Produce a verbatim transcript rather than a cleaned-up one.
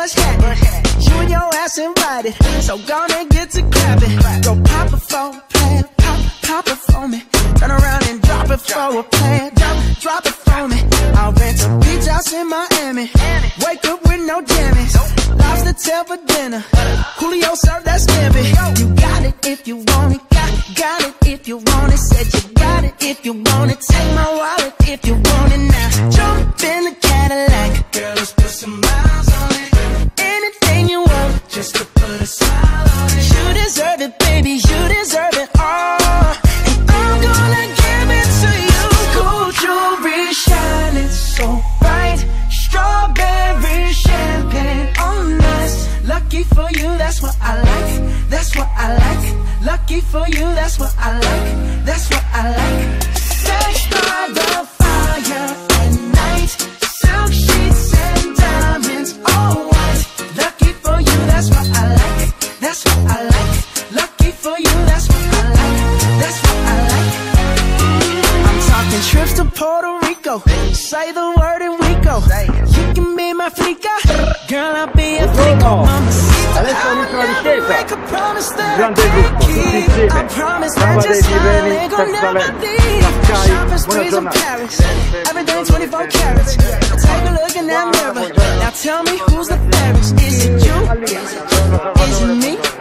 bush hat. You and your ass invited, so gonna get to clapping. Go pop it for a plan, pop, pop it for me. Turn around and drop it for a plan, drop, drop it for me. I'll rent a beach house in Miami. Wake up with no jammies. Lobster tail for dinner. Julio served that scampi. You got it if you want it. Got, got it if you want it. Said you got it if you want it. Take my wallet if you want it now. Jump in the Cadillac. Girl, let's put some miles on it. Anything you want, just to put a smile on it. You deserve it, baby. You deserve it all. And I'm gonna give it to you. Gold jewelry shining so bright. Strawberry champagne on us. Lucky for you, that's what I like. That's what I like. Lucky for you, that's what I like. That's what I like. Sex by the fire at night. Silk sheets and diamonds, all white. Lucky for you, that's what I like. That's what I like. Lucky for you, that's what I like. That's what I like. I'm talking trips to Puerto Rico. Say the word and we go. You can be my flica. Girl, I'll be a flica. Adesso inizia la discesa, grande gruppo, tutti insieme, Samba dei Tirreni, Festival Sky, buona giornata. Everything twenty-four carats. Take a look in that mirror. Now tell me who's the fairest. Is it you? Is it me?